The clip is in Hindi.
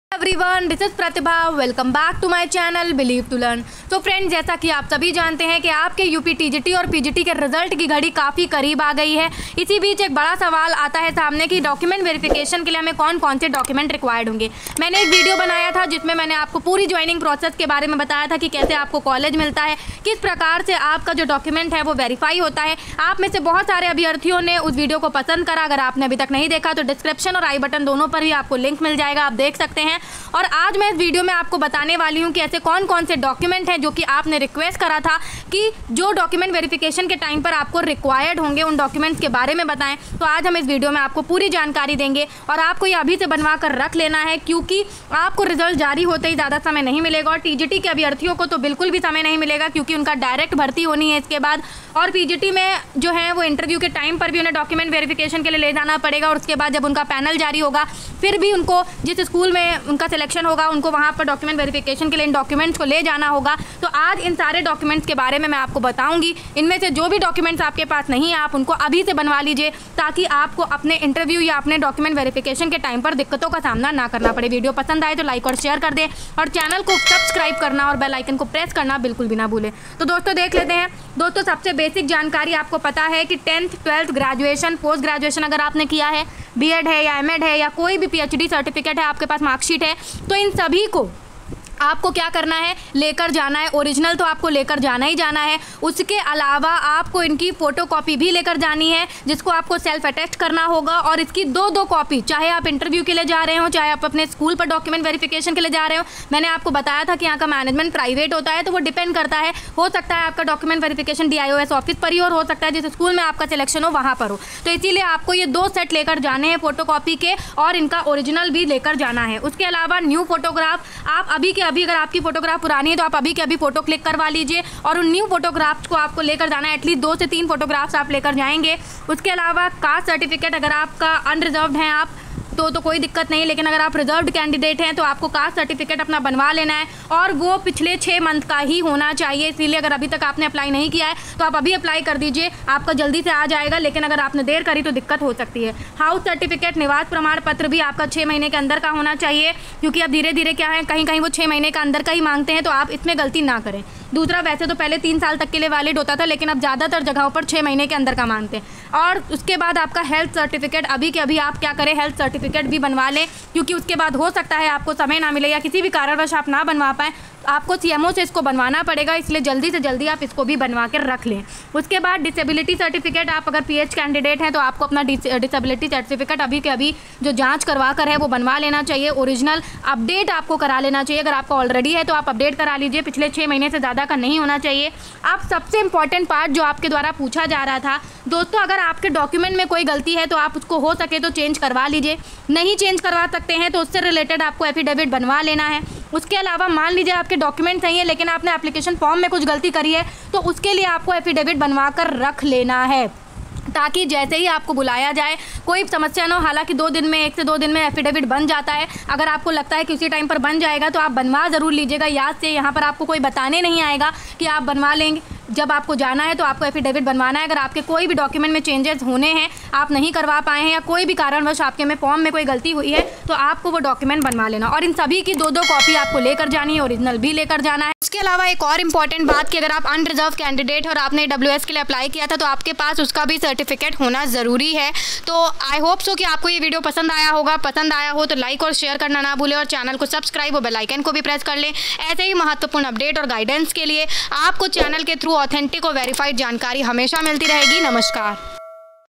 Everyone, this is Pratibha. Welcome back to my channel believe to learn. तो फ्रेंड्स, जैसा कि आप सभी जानते हैं कि आपके यूपी टीजीटी और पीजीटी के रिजल्ट की घड़ी काफ़ी करीब आ गई है। इसी बीच एक बड़ा सवाल आता है सामने कि डॉक्यूमेंट वेरिफिकेशन के लिए हमें कौन कौन से डॉक्यूमेंट रिक्वायर्ड होंगे। मैंने एक वीडियो बनाया था जिसमें मैंने आपको पूरी ज्वाइनिंग प्रोसेस के बारे में बताया था कि कैसे आपको कॉलेज मिलता है, किस प्रकार से आपका जो डॉक्यूमेंट है वो वेरीफाई होता है। आप में से बहुत सारे अभ्यर्थियों ने उस वीडियो को पसंद करा। अगर आपने अभी तक नहीं देखा तो डिस्क्रिप्शन और आई बटन दोनों पर ही आपको लिंक मिल जाएगा, आप देख सकते हैं। और आज मैं इस वीडियो में आपको बताने वाली हूं कि ऐसे कौन कौन से डॉक्यूमेंट हैं जो कि आपने रिक्वेस्ट करा था कि जो डॉक्यूमेंट वेरिफिकेशन के टाइम पर आपको रिक्वायर्ड होंगे, उन डॉक्यूमेंट्स के बारे में बताएं। तो आज हम इस वीडियो में आपको पूरी जानकारी देंगे और आपको ये अभी से बनवा कर रख लेना है, क्योंकि आपको रिजल्ट जारी होते ही ज़्यादा समय नहीं मिलेगा। और टीजीटी के अभ्यर्थियों को तो बिल्कुल भी समय नहीं मिलेगा, क्योंकि उनका डायरेक्ट भर्ती होनी है इसके बाद। और पीजीटी में जो है वो इंटरव्यू के टाइम पर भी उन्हें डॉक्यूमेंट वेरिफिकेशन के लिए ले जाना पड़ेगा। और उसके बाद जब उनका पैनल जारी होगा, फिर भी उनको जिस स्कूल में उनका सिलेक्शन होगा, उनको वहाँ पर डॉक्यूमेंट वेरिफिकेशन के लिए इन डॉक्यूमेंट्स को ले जाना होगा। तो आज इन सारे डॉक्यूमेंट्स के बारे में मैं आपको बताऊंगी। इनमें से जो भी डॉक्यूमेंट्स आपके पास नहीं है, आप उनको अभी से बनवा लीजिए, ताकि आपको अपने इंटरव्यू या अपने डॉक्यूमेंट वेरिफिकेशन के टाइम पर दिक्कतों का सामना ना करना पड़े। वीडियो पसंद आए तो लाइक और शेयर कर दें, और चैनल को सब्सक्राइब करना और बेल आइकन को प्रेस करना बिल्कुल भी ना भूलें। तो दोस्तों देख लेते हैं। दोस्तों, सबसे बेसिक जानकारी आपको पता है कि 10th 12th graduation, post graduation अगर आपने किया है, बीएड है या एमएड है या कोई भी पीएचडी सर्टिफिकेट है, आपके पास मार्कशीट है, तो इन सभी को आपको क्या करना है, लेकर जाना है। ओरिजिनल तो आपको लेकर जाना ही जाना है। उसके अलावा आपको इनकी फ़ोटोकॉपी भी लेकर जानी है, जिसको आपको सेल्फ अटेस्ट करना होगा। और इसकी दो कॉपी, चाहे आप इंटरव्यू के लिए जा रहे हो, चाहे आप अपने स्कूल पर डॉक्यूमेंट वेरिफिकेशन के लिए जा रहे हो। मैंने आपको बताया था कि यहाँ का मैनेजमेंट प्राइवेट होता है, तो वो डिपेंड करता है। हो सकता है आपका डॉक्यूमेंट वेरिफिकेशन DIOS ऑफिस पर ही हो सकता है जिस स्कूल में आपका सिलेक्शन हो वहाँ पर हो। तो इसीलिए आपको ये 2 सेट लेकर जाने हैं फोटोकॉपी के, और इनका ओरिजिनल भी लेकर जाना है। उसके अलावा न्यू फोटोग्राफ, आप अभी के अभी, अगर आपकी फोटोग्राफ पुरानी है तो आप अभी के अभी फोटो क्लिक करवा लीजिए, और उन न्यू फोटोग्राफ्स को आपको लेकर जाना है। एटलीस्ट 2 से 3 फोटोग्राफ्स आप लेकर जाएंगे। उसके अलावा कास्ट सर्टिफिकेट, अगर आपका अनरिजर्व्ड हैं आप तो कोई दिक्कत नहीं, लेकिन अगर आप रिजर्व्ड कैंडिडेट हैं तो आपको कास्ट सर्टिफिकेट अपना बनवा लेना है, और वो पिछले 6 मंथ का ही होना चाहिए। इसलिए अगर अभी तक आपने अप्लाई नहीं किया है तो आप अभी अप्लाई कर दीजिए, आपका जल्दी से आ जाएगा। लेकिन अगर आपने देर करी तो दिक्कत हो सकती है। हाउस सर्टिफिकेट, निवास प्रमाण पत्र भी आपका 6 महीने के अंदर का होना चाहिए, क्योंकि अब धीरे धीरे क्या है, कहीं कहीं वो 6 महीने का अंदर का ही मांगते हैं, तो आप इसमें गलती ना करें। दूसरा, वैसे तो पहले 3 साल तक के लिए वैलिड होता था, लेकिन अब ज़्यादातर जगहों पर 6 महीने के अंदर का मांगते हैं। और उसके बाद आपका हेल्थ सर्टिफिकेट, अभी के अभी आप क्या करें, हेल्थ सर्टिफिकेट भी बनवा लें, क्योंकि उसके बाद हो सकता है आपको समय ना मिले या किसी भी कारणवश आप ना बनवा पाएँ, आपको CMO से इसको बनवाना पड़ेगा। इसलिए जल्दी से जल्दी आप इसको भी बनवा कर रख लें। उसके बाद डिसेबिलिटी सर्टिफिकेट, आप अगर PH कैंडिडेट हैं तो आपको अपना डिसेबिलिटी सर्टिफिकेट अभी के अभी जो जांच करवा कर है वो बनवा लेना चाहिए। ओरिजिनल अपडेट आपको करा लेना चाहिए। अगर आपका ऑलरेडी है तो आप अपडेट करा लीजिए, पिछले 6 महीने से ज़्यादा का नहीं होना चाहिए। अब सबसे इंपॉर्टेंट पार्ट जो आपके द्वारा पूछा जा रहा था दोस्तों, अगर आपके डॉक्यूमेंट में कोई गलती है तो आप उसको हो सके तो चेंज करवा लीजिए। नहीं चेंज करवा सकते हैं तो उससे रिलेटेड आपको एफिडेविट बनवा लेना है। उसके अलावा मान लीजिए आपके डॉक्यूमेंट सही है, लेकिन आपने एप्लीकेशन फॉर्म में कुछ गलती करी है, तो उसके लिए आपको एफिडेविट बनवा कर रख लेना है, ताकि जैसे ही आपको बुलाया जाए कोई समस्या ना हो। हालांकि 2 दिन में, 1 से 2 दिन में एफिडेविट बन जाता है। अगर आपको लगता है कि उसी टाइम पर बन जाएगा तो आप बनवा ज़रूर लीजिएगा याद से। यहाँ पर आपको कोई बताने नहीं आएगा कि आप बनवा लेंगे। जब आपको जाना है तो आपको एफिडेविट बनवाना है। अगर आपके कोई भी डॉक्यूमेंट में चेंजेस होने हैं, आप नहीं करवा पाए हैं, या कोई भी कारणवश आपके में फॉर्म में कोई गलती हुई है, तो आपको वो डॉक्यूमेंट बनवा लेना। और इन सभी की 2 कॉपी आपको लेकर जानी है, ओरिजिनल भी लेकर जाना है। उसके अलावा एक और इम्पॉर्टेंट बात कि अगर आप अनरिजर्व कैंडिडेट और आपने AWS के लिए अप्लाई किया था तो आपके पास उसका भी सर्टिफिकेट होना ज़रूरी है। तो आई होप सो कि आपको ये वीडियो पसंद आया होगा। पसंद आया हो तो लाइक और शेयर करना ना भूलें, और चैनल को सब्सक्राइब और बेल आइकन को भी प्रेस कर लें। ऐसे ही महत्वपूर्ण अपडेट और गाइडेंस के लिए आपको चैनल के थ्रू ऑथेंटिक और वेरीफाइड जानकारी हमेशा मिलती रहेगी। नमस्कार।